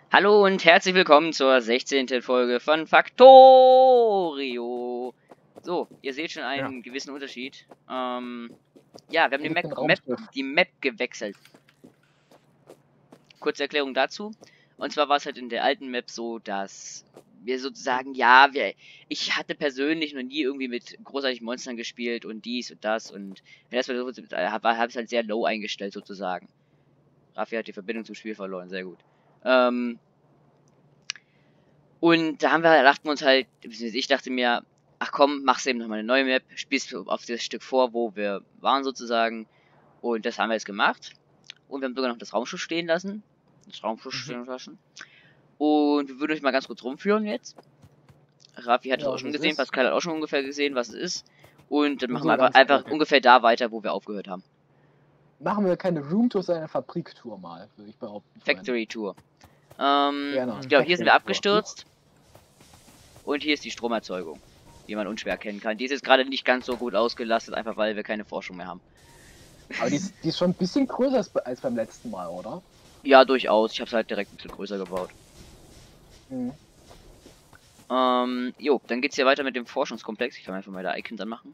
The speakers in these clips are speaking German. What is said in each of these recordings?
Hallo und herzlich willkommen zur 16. Folge von Factorio. So, ihr seht schon einen gewissen Unterschied. Ja, wir haben die Map gewechselt. Kurze Erklärung dazu. Und zwar war es halt in der alten Map so, dass wir sozusagen, ich hatte persönlich noch nie irgendwie mit großartigen Monstern gespielt und dies und das und das habe ich halt sehr low eingestellt sozusagen. Raffi hat die Verbindung zum Spiel verloren, sehr gut. Und da dachten wir uns halt, ich dachte mir, ach komm, machst eben nochmal eine neue Map, spielst auf das Stück vor, wo wir waren sozusagen. Und das haben wir jetzt gemacht. Und wir haben sogar noch das Raumschiff stehen lassen. Das Raumschiff stehen lassen. Und wir würden euch mal ganz kurz rumführen jetzt. Raffi hat es auch schon gesehen, Pascal hat auch schon ungefähr gesehen, was es ist. Und dann machen wir einfach ungefähr da weiter, wo wir aufgehört haben. Machen wir keine Roomtour, sondern eine Fabriktour mal, würde ich behaupten. Factory Tour. Genau, hier sind wir abgestürzt. Und hier ist die Stromerzeugung, die man unschwer erkennen kann. Die ist jetzt gerade nicht ganz so gut ausgelastet, einfach weil wir keine Forschung mehr haben. Aber die ist schon ein bisschen größer als beim letzten Mal, oder? Ja, durchaus. Ich habe es halt direkt ein bisschen größer gebaut. Dann geht's hier weiter mit dem Forschungskomplex. Ich kann einfach mal da Icons anmachen.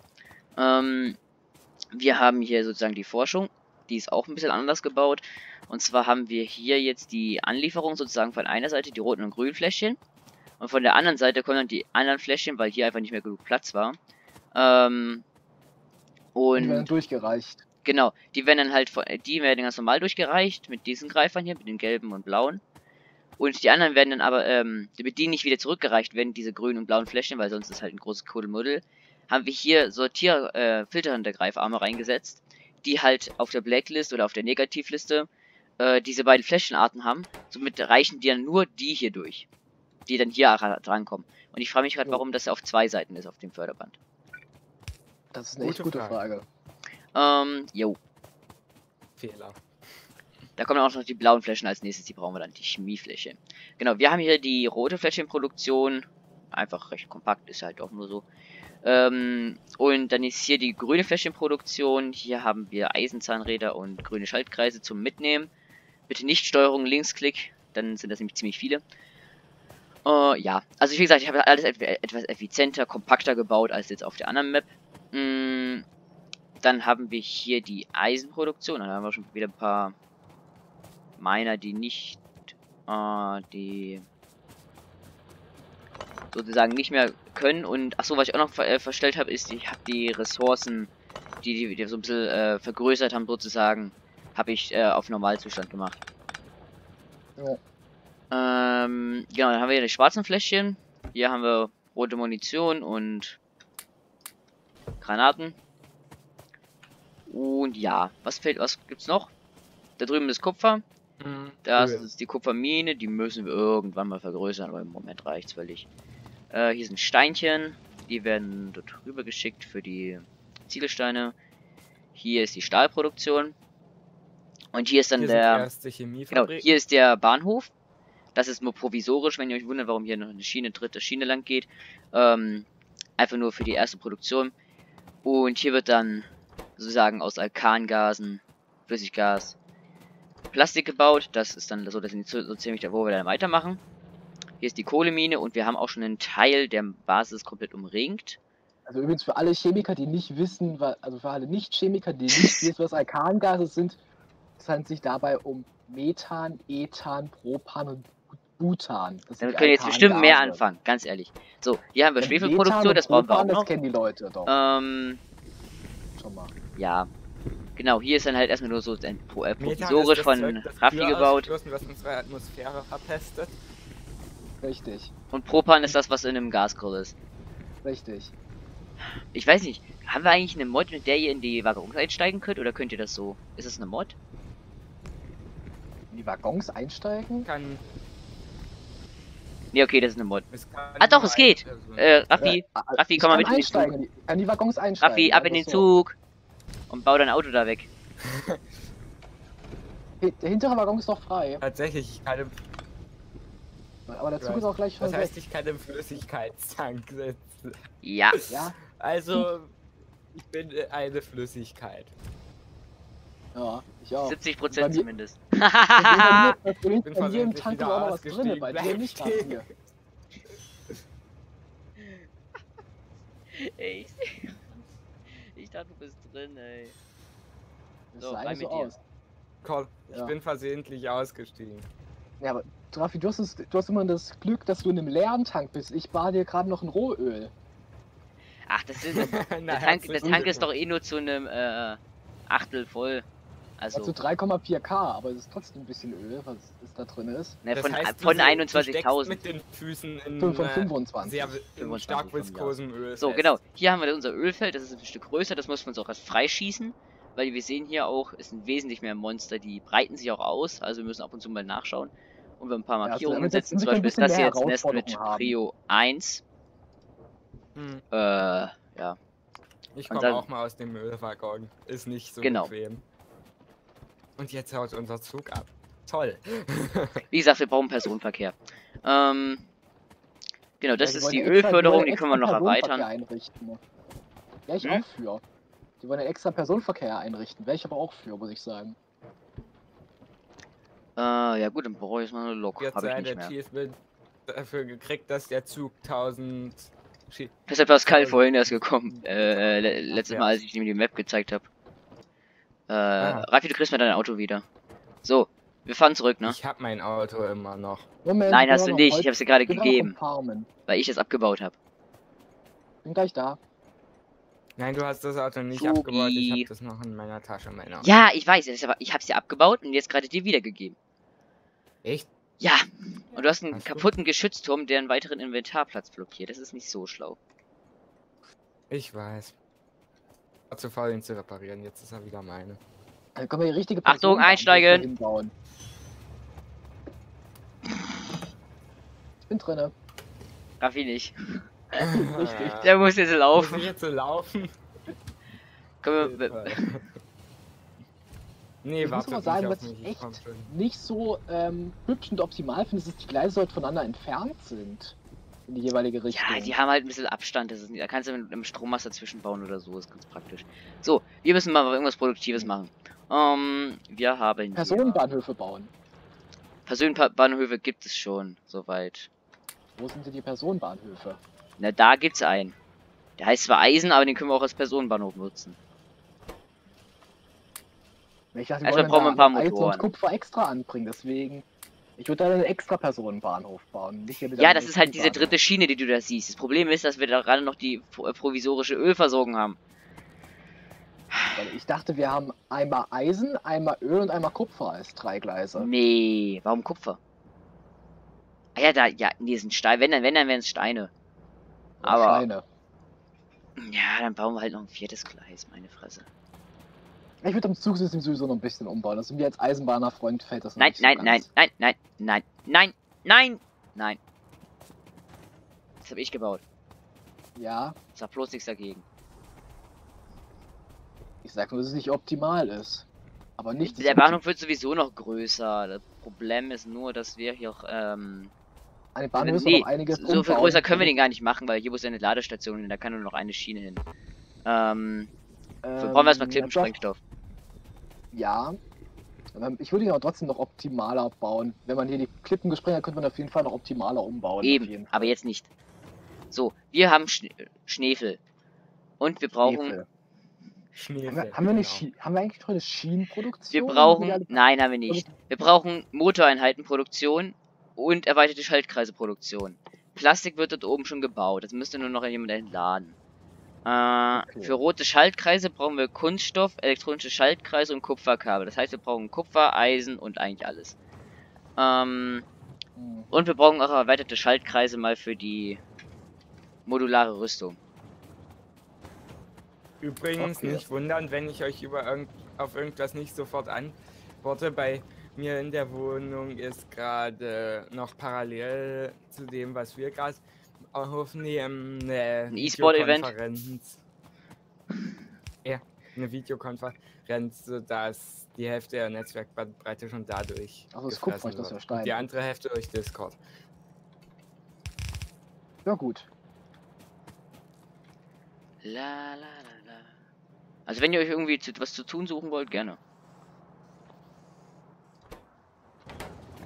Wir haben hier sozusagen die Forschung. Die ist auch ein bisschen anders gebaut. Und zwar haben wir hier jetzt die Anlieferung sozusagen von einer Seite, die roten und grünen Fläschchen. Und von der anderen Seite kommen dann die anderen Fläschchen, weil hier einfach nicht mehr genug Platz war. Die werden durchgereicht. Genau, die werden ganz normal durchgereicht mit diesen Greifern hier, mit den gelben und blauen. Und die anderen werden dann aber, damit die nicht wieder zurückgereicht werden, diese grünen und blauen Fläschchen, weil sonst ist halt ein großes Kuddelmuddel, haben wir hier filternde Greifarme reingesetzt, die halt auf der Blacklist oder auf der Negativliste diese beiden Fläschchenarten haben. Somit reichen die dann nur die hier durch, die dann hier drankommen. Und ich frage mich gerade, warum das auf zwei Seiten ist auf dem Förderband. Das ist eine echt gute Frage. Fehler. Da kommen auch noch die blauen Fläschchen als nächstes, die brauchen wir dann, die Chemiefläche. Genau, wir haben hier die rote Fläschchenproduktion, einfach recht kompakt, ist halt auch nur so. Und dann ist hier die grüne Fläschchenproduktion, hier haben wir Eisenzahnräder und grüne Schaltkreise zum Mitnehmen. Bitte nicht Steuerung Linksklick, dann sind das nämlich ziemlich viele. Ja, also wie gesagt, ich habe alles etwas effizienter, kompakter gebaut als jetzt auf der anderen Map. Dann haben wir hier die Eisenproduktion. Dann haben wir schon wieder ein paar Miner, die nicht, die sozusagen nicht mehr können. Und achso, was ich auch noch verstellt habe, ist, ich habe die Ressourcen, die so ein bisschen vergrößert haben, sozusagen, habe ich auf Normalzustand gemacht. Ja. Genau, dann haben wir hier die schwarzen Fläschchen. Hier haben wir rote Munition und Granaten. Und ja, was gibt's noch? Da drüben ist Kupfer. Das ist die Kupfermine, die müssen wir irgendwann mal vergrößern, aber im Moment reicht's völlig. Hier sind Steinchen, die werden dort rüber geschickt für die Ziegelsteine. Hier ist die Stahlproduktion. Und hier ist dann hier ist der Bahnhof. Das ist nur provisorisch, wenn ihr euch wundert, warum hier noch eine dritte Schiene lang geht. Einfach nur für die erste Produktion. Und hier wird dann sozusagen aus Alkangasen, Flüssiggas, Plastik gebaut. Das ist dann so, dass so ziemlich da, wo wir dann weitermachen. Hier ist die Kohlemine und wir haben auch schon einen Teil der Basis komplett umringt. Also übrigens für alle Chemiker, die nicht wissen, für alle Nicht-Chemiker, die nicht wissen, was Alkangase sind, es handelt sich dabei um Methan, Ethan, Propan und Butan. Damit können jetzt bestimmt mehr anfangen, ganz ehrlich. So, hier haben wir Schwefelproduktion, das brauchen wir auch noch. Das kennen die Leute doch. Schon mal. Ja. Genau, hier ist dann halt erstmal nur so ein provisorisch von Raffi gebaut. Was unsere Atmosphäre verpestet. Richtig. Und Propan ist das, was in einem Gasgrill ist. Richtig. Ich weiß nicht, haben wir eigentlich eine Mod, mit der ihr in die Waggons einsteigen könnt, oder könnt ihr das so? Ist das eine Mod? In die Waggons einsteigen? Ne, okay, das ist eine Mod. Ah doch, es geht! Raffi, komm mal mit in den Zug. An die Waggons einsteigen. Raffi, ab in den Zug! Und bau dein Auto da weg. Der hintere Waggon ist doch frei. Tatsächlich, ich kann aber der Zug ist auch gleich schon Das heißt, ich kann im Flüssigkeitstank sitzen. Ja. Also, ich bin eine Flüssigkeit. Ja. Ich auch. 70% Bei mir- zumindest. Bei mir im Tank ist auch noch was drin, bei dir nicht Bleib hier. Ey, ich dachte, du bist drin, ey. Das So, sah rein eigentlich so mit dir. aus. Call, ich Ja. bin versehentlich ausgestiegen. Ja, aber Trafi, du hast immer das Glück, dass du in einem leeren Tank bist. Ich bar dir gerade noch ein Rohöl. Ach, das ist. Na, Der Tank herzlichen ist doch Glückwunsch. eh nur zu einem Achtel voll. Also Also, 3,4K, aber es ist trotzdem ein bisschen Öl, was da drin ist. ne, Das von, heißt, von du steckst 21.000. mit den Füßen in 25. sehr 25 stark von mir viskosem Öl. So, fest. genau. Hier haben wir unser Ölfeld. Das ist ein Stück größer. Das muss man uns auch erst freischießen. Weil wir sehen hier auch, es sind wesentlich mehr Monster. Die breiten sich auch aus. Also wir müssen ab und zu mal nachschauen. Und wir ein paar Ja, also Markierungen damit setzen. wir Zum ein Beispiel ist bisschen das mehr hier jetzt Nest mit Herausforderungen haben. Prio 1. Hm. Ja. Ich Und komme dann- auch mal aus dem Ölwaggon. Ist nicht so Genau. bequem. Und jetzt haut unser Zug ab. Toll. Wie gesagt, wir brauchen Personenverkehr. Genau, das Ja, ist wollen die ja extra- Ölförderung. wollen ja Die können wir noch extra Personenverkehr erweitern. Einrichten. Ne? Ja, ich Hm? auch für. Die wollen ja extra Personenverkehr einrichten. Wäre ich aber auch für, muss ich sagen. Ja gut, dann brauche ich jetzt mal eine Lok. Jetzt Habe ich sei nicht der mehr. Achievement dafür gekriegt, dass der Zug 1000... Ist Pascal 1000 vorhin erst gekommen. Letztes Ach, Mal, ja. als ich ihm die Map gezeigt habe. Ah. Raffi, du kriegst mir dein Auto wieder. So, wir fahren zurück, ne? Ich hab mein Auto immer noch. Moment, Nein, ich hast bin du noch nicht. Holz- Ich habe sie gerade ich bin noch gegeben, am Farmen. weil ich es abgebaut habe. Bin gleich da. Nein, du hast das Auto nicht Supi. abgebaut. Ich hab das noch in meiner Tasche. Ja, ich weiß, ich habe sie abgebaut und jetzt gerade dir wiedergegeben. Echt? Ja, und du hast einen Hast du? kaputten Geschützturm, der einen weiteren Inventarplatz blockiert. Das ist nicht so schlau. Ich weiß. War zu faul, ihn zu reparieren. Jetzt ist er wieder meine. Dann können wir die richtige Achtung, Personenbahnhöfe einsteigen! hinbauen. Ich bin drinne. Raffi nicht. Richtig. Der muss jetzt Muss laufen. ich jetzt so laufen? Komm, wir- Nee, Ich muss warte aber sagen, nicht was auf ich mich. Ich komm echt schon. nicht so hübsch und optimal finde, ist, dass die Gleise dort voneinander entfernt sind. In die jeweilige Richtung. Ja, die haben halt ein bisschen Abstand. Das ist, da kannst du mit einem Strommast dazwischen bauen oder so. Ist ganz praktisch. So, wir müssen mal irgendwas Produktives machen. Wir haben hier Personenbahnhöfe bauen. Personenbahnhöfe gibt es schon, soweit. Wo sind denn die Personenbahnhöfe? Na, da gibt's einen. Der heißt zwar Eisen, aber den können wir auch als Personenbahnhof nutzen. Ich dachte, Also wollen brauchen wir ein da paar Eis Motoren. und Kupfer extra anbringen, deswegen. Ich würde da einen extra Personenbahnhof bauen. Nicht hier mit Ja, einem das ist halt diese Industriebahnhof. dritte Schiene, die du da siehst. Das Problem ist, dass wir da gerade noch die provisorische Ölversorgung haben. Weil ich dachte, wir haben einmal Eisen, einmal Öl und einmal Kupfer als 3 Gleise. Nee, warum Kupfer? Ah ja, nee, sind Steine. Wenn dann wären es Steine. Oder aber- Steine. Ja, dann bauen wir halt noch ein 4. Gleis, meine Fresse. Ich würde am Zugsystem sowieso noch ein bisschen umbauen. Also mir als Eisenbahnerfreund fällt das noch Nein, nicht so nein, ganz. nein. Das habe ich gebaut. Ja, Sag bloß nichts dagegen. ich sag nur, dass es nicht optimal ist. Aber nicht Der Bahnhof wird sowieso noch größer. Das Problem ist nur, dass wir hier auch, An den Bahnhof müssen wir nee, noch einiges so viel umbauen. größer können wir den gar nicht machen, weil hier muss ja eine Ladestation hin, da kann nur noch eine Schiene hin. Wir brauchen erstmal Klippensprengstoff. Ja. Ich würde ihn aber trotzdem noch optimaler bauen. Wenn man hier die Klippen gesprengt hat, könnte man auf jeden Fall noch optimaler umbauen. Auf jeden Eben, Fall. aber jetzt nicht. So, wir haben Schneefel. Und wir brauchen... Schneefel. Schnee. Haben wir haben wir eigentlich schon eine Schienenproduktion? Wir brauchen... Nein, haben wir nicht. Wir brauchen Motoreinheitenproduktion und erweiterte Schaltkreiseproduktion. Plastik wird dort oben schon gebaut. Das müsste nur noch jemand entladen. Für rote Schaltkreise brauchen wir Kunststoff, elektronische Schaltkreise und Kupferkabel. Das heißt, wir brauchen Kupfer, Eisen und eigentlich alles. Und wir brauchen auch erweiterte Schaltkreise mal für die modulare Rüstung. Übrigens Okay. nicht wundern, wenn ich euch auf irgendwas nicht sofort antworte. Bei mir in der Wohnung ist gerade noch parallel zu dem, was wir gerade aufnehmen, eine Ein E-Sport-Event? Videokonferenz. Ja, eine Videokonferenz, sodass die Hälfte der Netzwerkbreite schon dadurch Ach, das Kupfer, gefressen das ist ja wird. Stein. Und die andere Hälfte durch Discord. Ja gut. La. Also wenn ihr euch irgendwie was zu tun suchen wollt, gerne.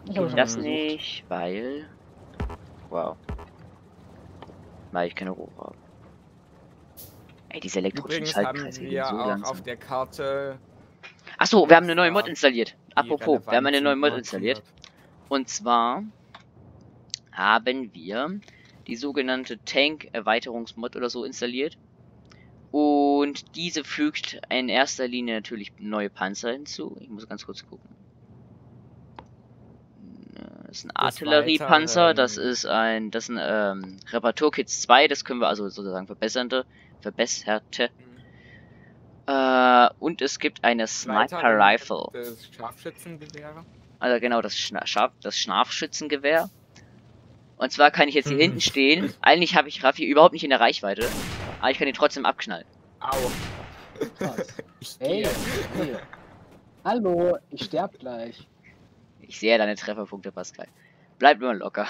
Ich habe schon Das versucht. nicht, weil... Wow. Weil ich keine Rohre habe. Ey, diese elektrischen Übrigens haben Schaltkreise gehen wir so auch langsam. auf der Karte Achso, wir haben eine neue Mod installiert. die Apropos, wir haben eine neue relevanten Mod installiert. Und zwar haben wir die sogenannte Tank-Erweiterungsmod oder so installiert. Und diese fügt in erster Linie natürlich neue Panzer hinzu. Ich muss ganz kurz gucken. Das ist ein Artilleriepanzer, das ist ein Reparaturkits 2, das können wir also sozusagen verbesserte. Und es gibt eine Sniper Rifle. Das Scharfschützengewehr. Also genau, das Scharfschützengewehr. Und zwar kann ich jetzt hier hinten stehen. Eigentlich habe ich Raffi überhaupt nicht in der Reichweite. Aber ich kann ihn trotzdem abknallen. Au. Was? Ey, hey. Hallo, ich sterb gleich. Ich sehe deine Trefferpunkte, Pascal. Bleib nur locker.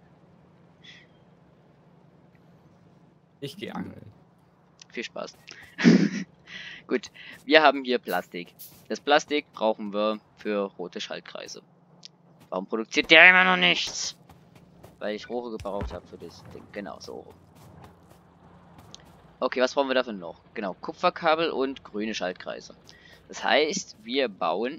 Ich gehe angeln. Viel Spaß. Gut, wir haben hier Plastik. Das Plastik brauchen wir für rote Schaltkreise. Warum produziert der immer noch nichts? Weil ich Rohre gebraucht habe für das Ding. Genau, so. Okay, was brauchen wir dafür noch? Genau, Kupferkabel und grüne Schaltkreise. Das heißt, wir bauen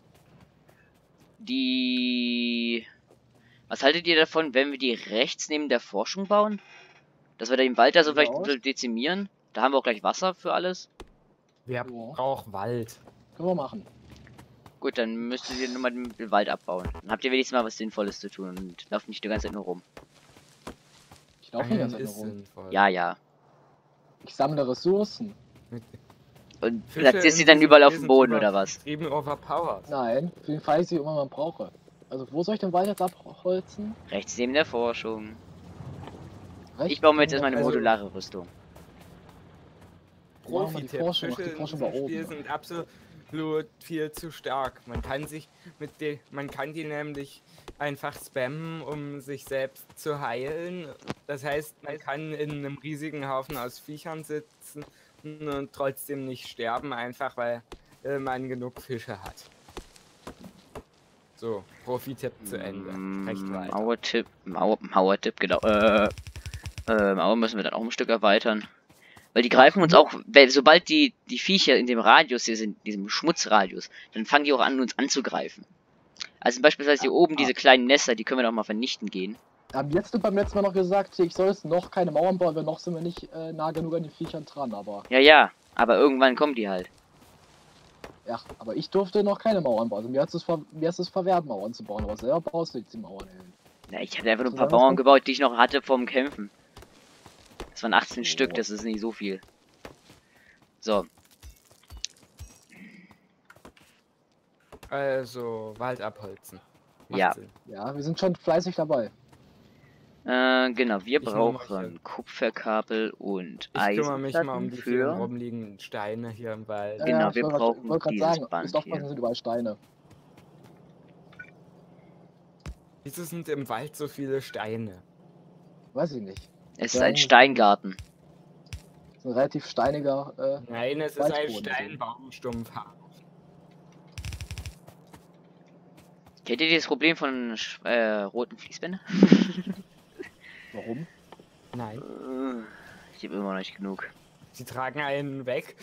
die... Was haltet ihr davon, wenn wir die rechts neben der Forschung bauen? Dass wir den Wald also vielleicht ein bisschen dezimieren? Da haben wir auch gleich Wasser für alles. Wer braucht Wald? Können wir machen. Gut, dann müsstet ihr nur mal den Wald abbauen. Dann habt ihr wenigstens mal was Sinnvolles zu tun und lauft nicht die ganze Zeit nur rum. Ich laufe die ganze Zeit nur rum. Sinnvoll. Ja, ja. Ich sammle Ressourcen. Und Fische platziert sie in dann diesem überall auf Spiel dem sind Boden oder was? Eben overpowered. Nein, für den Fall ich sie immer mal brauche. Also wo soll ich den Wald jetzt abholzen? Rechts neben der Forschung. Rechts Ich baue mir jetzt neben erstmal eine der- modulare Rüstung. Machen wir die Profi-Tipp, Forschung, Fische die in Forschung diesem war Spiel oben. sind absolut viel zu stark. Man kann die nämlich einfach spammen, um sich selbst zu heilen. Das heißt, man kann in einem riesigen Haufen aus Viechern sitzen und trotzdem nicht sterben, einfach weil man genug Fische hat. So, Profi-Tipp zu Ende. Recht weiter. Mauertipp, genau. Mauer müssen wir dann auch ein Stück erweitern. Weil die greifen uns auch, sobald die Viecher in dem Radius hier sind, diesem Schmutzradius, dann fangen die auch an, uns anzugreifen. Also beispielsweise hier oben diese kleinen Nester, die können wir doch mal vernichten gehen. Haben jetzt beim letzten Mal noch gesagt, ich soll jetzt noch keine Mauern bauen, weil noch sind wir nicht nah genug an den Viechern dran, aber... Ja, aber irgendwann kommen die halt. Ja, aber ich durfte noch keine Mauern bauen. Also mir ist es verwehrt, Mauern zu bauen, aber selber baust du jetzt die Mauern hin. Ja, ich hatte einfach nur ein paar Bauern gebaut, die ich noch hatte vom Kämpfen. Das waren 18 Stück, das ist nicht so viel. So. Also, Wald abholzen. Macht Ja. Sinn. Ja, wir sind schon fleißig dabei. Genau, wir Ich nehme brauchen Kupferkabel und Ich kümmere mich mal um Eisenplatten die vielen für... rumliegenden Steine hier im Wald. Genau, ich wir wollte brauchen gerade dieses sagen, Band ist aufpassen, hier. sind überall Steine. Wieso sind im Wald so viele Steine? Weiß ich nicht. Es ist ein Steingarten. Das ist ein relativ steiniger, Nein, es ist ein Waldboden, Steinbaumstumpf. Kennt ihr das Problem von roten Fließbändern? Warum? Nein, Ich habe immer noch nicht genug. sie tragen einen weg.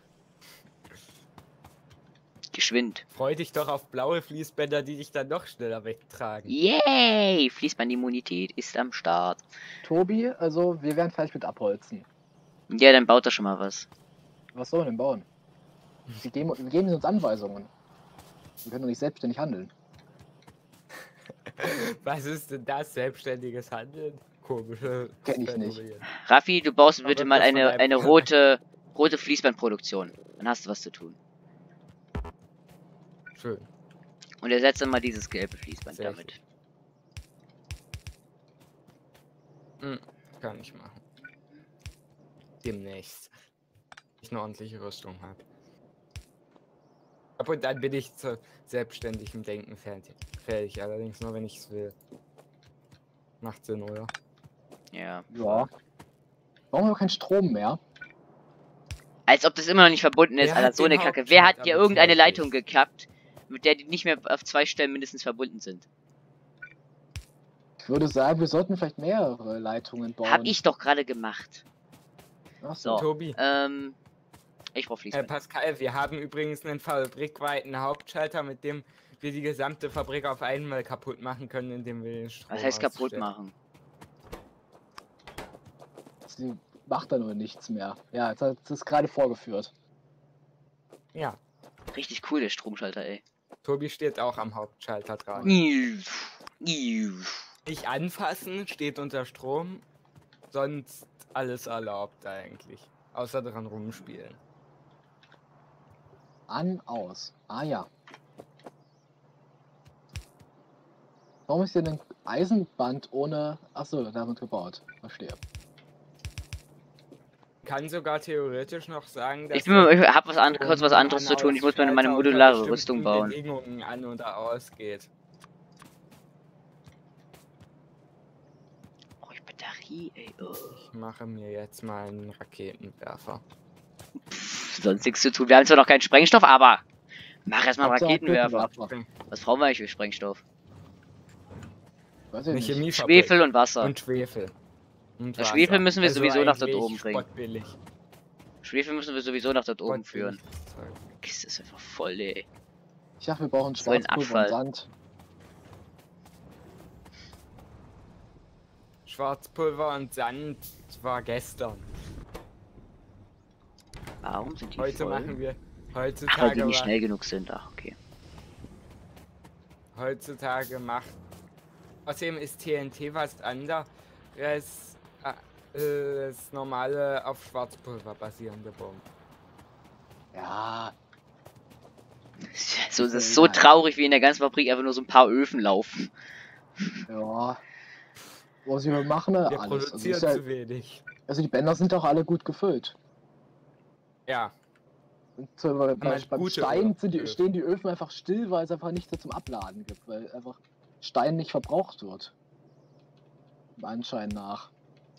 Geschwind. Freu dich doch auf blaue Fließbänder, die dich dann noch schneller wegtragen. Yay! Fließbandimmunität ist am Start. Tobi, also wir werden fertig mit Abholzen. Ja, dann baut er schon mal was. Was sollen wir denn bauen? Wir geben sie uns Anweisungen. Wir können doch nicht selbstständig handeln. Was ist denn das? Selbstständiges Handeln? Komische Kenn ich nicht. Phänomen. Raffi, du baust Aber bitte das mal von eine deinem- rote Fließbandproduktion. Dann hast du was zu tun. Schön. Und ersetze mal dieses gelbe Fließband Sehr damit. Kann ich machen. Demnächst. Ich eine ordentliche Rüstung habe. Ab und dann bin ich zu selbstständigem Denken fähig. Allerdings nur, wenn ich es will. Macht Sinn, oder? Ja. Ja. Brauchen wir keinen Strom mehr? Als ob das immer noch nicht verbunden ist, Wer Alter. hat So den eine Kacke. Hauptschalter Wer hat hier irgendeine bezweifelt? Leitung gekappt, mit der die nicht mehr auf 2 Stellen mindestens verbunden sind? Ich würde sagen, wir sollten vielleicht mehrere Leitungen bauen. Hab ich doch gerade gemacht. Ach So, Tobi. Ich brauch Fließband. Pascal, wir haben übrigens einen fabrikweiten Hauptschalter, mit dem wir die gesamte Fabrik auf einmal kaputt machen können, indem wir den Strom Was heißt kaputt ausstellen. machen? Sie macht da nur nichts mehr. Ja, jetzt hat es gerade vorgeführt. Ja, Richtig cool, der Stromschalter, ey. Tobi steht auch am Hauptschalter dran. Nicht anfassen, steht unter Strom, sonst alles erlaubt eigentlich. Außer dran rumspielen. An, aus. Ah ja. Warum ist hier ein Eisenband ohne... Achso, da wird gebaut. Verstehe. Kann sogar theoretisch noch sagen, dass Ich hab kurz was anderes zu tun. Ich muss mir meine modulare Rüstung bauen. Bedingungen an oder ausgeht. Oh, ich Batterie, ey. Oh. Ich mache mir jetzt mal einen Raketenwerfer. Sonst nichts zu tun. Wir haben zwar noch keinen Sprengstoff, aber mach erstmal einen Hauptsache Raketenwerfer. Raketenwerfer. Was brauchen wir eigentlich für Sprengstoff? Weiß ich Eine nicht. Chemiefabrik. Schwefel und Wasser. Und Schwefel. Und Das Schwefel Wasser. müssen wir sowieso nach dort eigentlich oben bringen. spottbillig. Schwefel müssen wir sowieso nach dort oben führen. Spottbilliges Zeug. Die Kiste ist einfach voll, ey. Ich dachte, wir brauchen So ein Schwarzpulver und Abfall. Sand. Schwarzpulver und Sand war gestern. Warum sind die Heute voll? machen wir. Ach, weil die Heutzutage, nicht schnell genug sind. Ach, okay. heutzutage macht. Außerdem ist TNT was anderes. Das normale auf Schwarzpulver basierende Bomben. Ja, So, das ist so traurig, wie in der ganzen Fabrik einfach nur so ein paar Öfen laufen. ja. Was wir machen, ne? Wir Alles. produzieren ist ja, zu wenig. also die Bänder sind auch alle gut gefüllt. Ja, Und so, beim halt gute Stein Öfen. stehen die Öfen einfach still, weil es einfach nichts mehr zum Abladen gibt, weil einfach Stein nicht verbraucht wird. Im Anschein nach.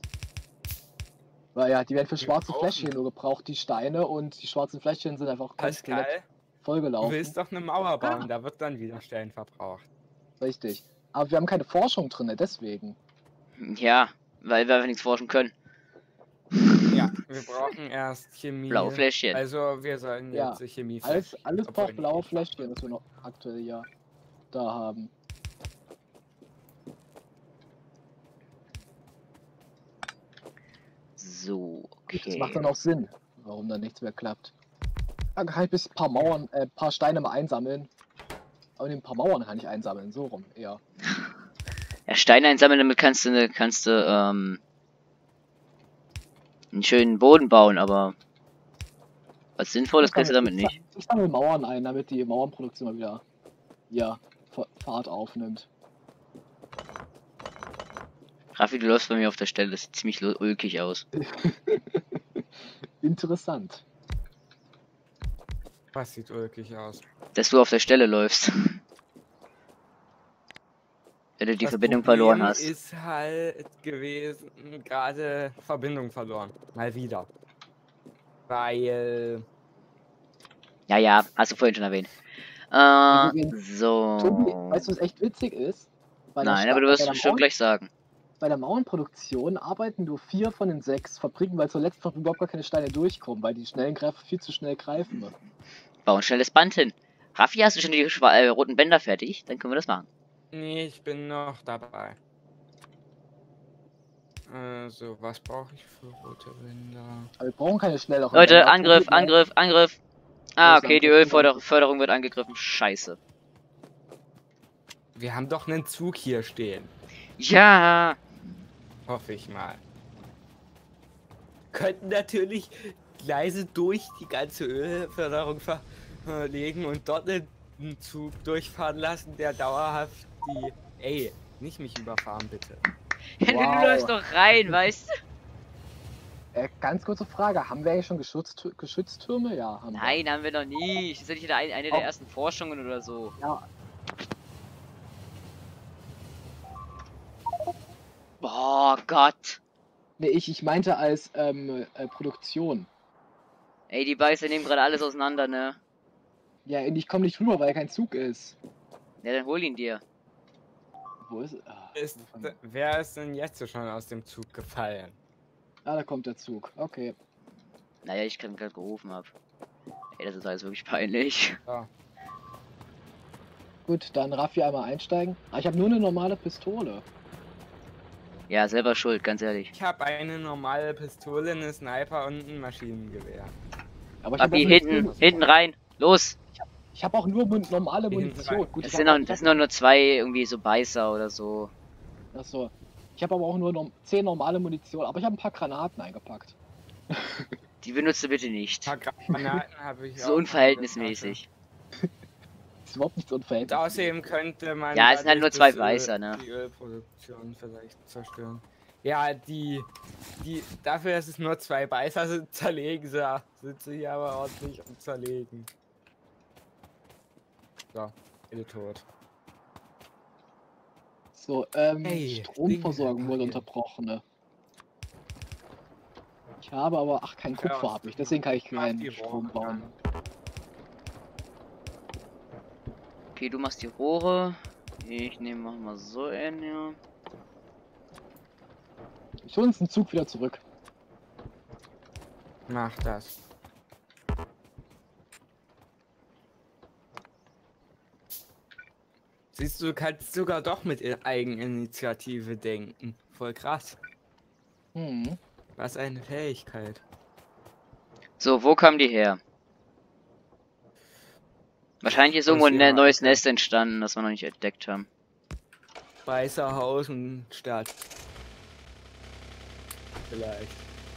Weil ja, die werden für schwarze brauchen- Fläschchen nur gebraucht, die Steine, und die schwarzen Fläschchen sind einfach komplett Pascal, du vollgelaufen. willst doch eine Mauer bauen, da wird dann wieder Stein verbraucht. Richtig. Aber wir haben keine Forschung drin, deswegen. Ja, weil wir einfach nichts forschen können. Ja, wir brauchen erst Chemie. Blaue Fläschchen. Also wir sollen Ja, jetzt Chemie. Alles Obwohl braucht blaue nicht. Fläschchen, was wir noch aktuell ja da haben. So, Das okay. macht dann auch Sinn, warum dann nichts mehr klappt. Dann kann ich bis ein paar Mauern, paar Steine mal einsammeln. Aber ein paar Mauern kann ich einsammeln, so rum eher. Ja, Steine einsammeln, damit kannst du einen schönen Boden bauen, aber was Sinnvolles kannst du damit nicht. Ich sammle Mauern ein, damit die Mauernproduktion mal wieder ja, Fahrt aufnimmt. Raffi, du läufst bei mir auf der Stelle, das sieht ziemlich ulkig aus. Interessant. Was sieht ulkig aus? Dass du auf der Stelle läufst. Wenn du die Das Verbindung Problem verloren hast. Ist halt gewesen, gerade Verbindung verloren. Mal wieder. Weil. Ja, ja, hast du vorhin schon erwähnt. Übrigens, So. Tobi, weißt du, was echt witzig ist? Bei der Nein, aber du wirst bei der es schon gleich sagen. Bei der Mauernproduktion arbeiten nur 4 von den 6 Fabriken, weil zur letzten Fabrik überhaupt gar keine Steine durchkommen, weil die schnellen Greifer viel zu schnell greifen. Bau ein schnelles Band hin. Raffi, hast du schon die roten Bänder fertig? Dann können wir das machen. Nee, ich bin noch dabei. Also, was brauche ich für rote Bänder? Aber wir brauchen keine schnelleren Leute, Bänder. Angriff, Tobi, Angriff, Angriff. Ah, okay, die Angriff, Ölförderung wird angegriffen. Scheiße. Wir haben doch einen Zug hier stehen. Ja. Hoffe ich mal. Könnten natürlich Gleise durch die ganze Ölförderung verlegen und dort einen Zug durchfahren lassen, der dauerhaft die... Ey, nicht mich überfahren, bitte. Du Wow. läufst doch rein, weißt du? Ganz kurze Frage, haben wir eigentlich schon Geschütztürme? Ja, haben Nein, haben wir noch nie. Das ist ja nicht eine der ersten Forschungen oder so. wir. Ja, Boah, Gott. nee, ich meinte als Produktion. Ey, die Beißer nehmen gerade alles auseinander, ne? Ja, und ich komme nicht rüber, weil kein Zug ist. Ja, dann hol ihn dir. Wo ist Wer ist denn jetzt so schon aus dem Zug gefallen? Ah, da kommt der Zug. Okay. Naja, ich gerade gerufen habe. Ey, das ist alles wirklich peinlich. Ja. Gut, dann Raffi einmal einsteigen. Ah, ich habe nur eine normale Pistole. Ja, selber schuld, ganz ehrlich. Ich habe eine normale Pistole, eine Sniper und ein Maschinengewehr. Aber ich hab Raffi, auch hinten rein. Los! Ich habe auch nur normale Hinten Munition. rein. Gut, Das ich sind, hab noch, das sind doch nur 2 irgendwie so Beißer oder so. Achso. Ich habe aber auch nur 10 normale Munition, aber ich habe ein paar Granaten eingepackt. Die benutzt du bitte nicht. Ein paar Granaten habe ich So auch unverhältnismäßig. Das ist überhaupt nichts Und unverhältnismäßig. außerdem könnte man Ja, es sind halt nur dadurch 2 Weißer, ne? die Ölproduktion vielleicht zerstören. Ja, dafür, dass es nur 2 Beißer sind, zerlegen sie hier aber ordentlich und zerlegen. So, alle tot. So, Hey, Stromversorgung Dinge wurde reparieren. unterbrochen. Ne? Ich habe aber, kein Kupfer habe ich, deswegen kann ich keinen Strom bauen. Okay, du machst die Rohre. Ich mach mal so ein, ja. Ich hole uns den Zug wieder zurück. Mach das. Siehst du, kannst sogar doch mit Eigeninitiative denken. Voll krass. Hm. Was eine Fähigkeit. So, wo kamen die her? Wahrscheinlich ist irgendwo ein ihrer neues Ecke. Nest entstanden, das wir noch nicht entdeckt haben. Weißerhaus und Stadt. Vielleicht.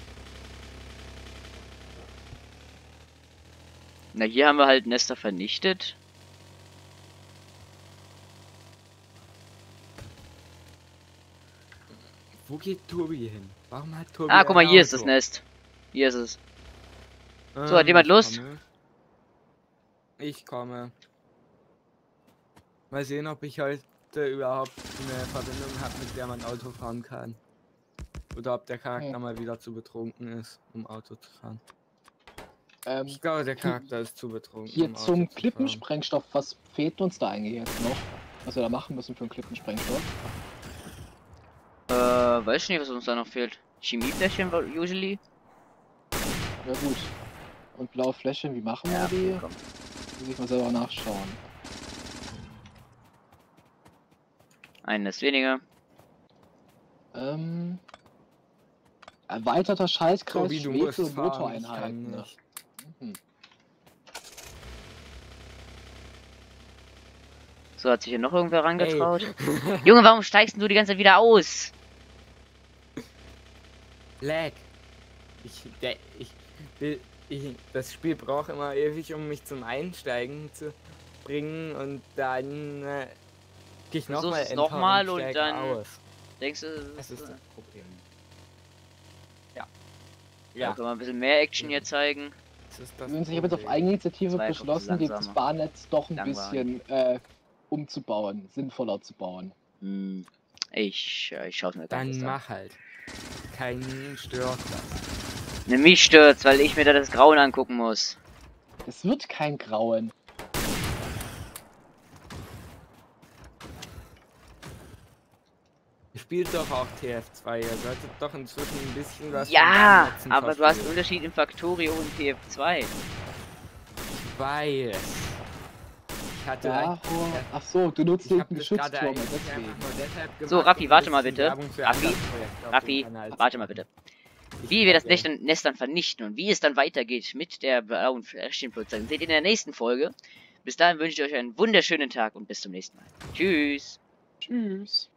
Na, hier haben wir halt Nester vernichtet. Wo geht Tobi hin? Warum hat Tobi Ah, guck mal, ein hier ist das Auto? Nest. Hier ist es. So, hat jemand ich Lust? komme. Ich komme. Mal sehen, ob ich heute überhaupt eine Verbindung habe, mit der man Auto fahren kann. Oder ob der Charakter mal wieder zu betrunken ist, um Auto zu fahren. Ich glaube, der Charakter ist zu betrunken. Hier um Auto zum zu fahren. Klippensprengstoff, was fehlt uns da eigentlich jetzt noch? Was wir da machen müssen für einen Klippensprengstoff? Weiß nicht, was uns da noch fehlt. Chemiefläschchen usually. Ja gut. Und blaue Fläschchen, wie machen wir die? Okay, komm. Muss ich mal selber nachschauen. Ein Nest weniger. Erweiterter Schaltkreis, Tobi, du musst Schwefel und fahren, ich Motoreinheiten. kann Ne? nicht. Mhm. So, hat sich hier noch irgendwer rangetraut? Junge, warum steigst du die ganze Zeit wieder aus? Lag. Das Spiel braucht immer ewig, um mich zum Einsteigen zu bringen und dann gehe ich Versuchst nochmal es nochmal und steig dann aus. denkst du, Das ist das Problem. Ja. ja, können wir ein bisschen mehr Action hier zeigen. Das ist das Übrigens, ich habe jetzt auf Problem. Eigeninitiative Das war einfach beschlossen, das langsamer. Bahnnetz doch ein Langweilig. bisschen umzubauen, sinnvoller zu bauen. Hm, ich schaue mir gar nicht Dann an. mach halt. Keinen stört das. Ne, mich stört's, weil ich mir da das Grauen angucken muss. Es wird kein Grauen. Ihr spielt doch auch TF2, ihr solltet doch inzwischen ein bisschen was von Ja, Bahnnetzen aber du hast einen verstehen. Unterschied im Factorio und TF2. Weil ich hatte Ach so, du nutzt ich den hab das Geschützturm, gerade eigentlich deswegen. einfach nur deshalb gemacht, So, Raffi, um warte ein mal bisschen bitte. Werbung für Raffi, andere Projekte auf Raffi, dem Kanal zu warte mal machen. bitte. Wie wir das Nest dann vernichten und wie es dann weitergeht mit der blauen Fläschchenputzerin, seht ihr in der nächsten Folge. Bis dahin wünsche ich euch einen wunderschönen Tag und bis zum nächsten Mal. Tschüss. Tschüss.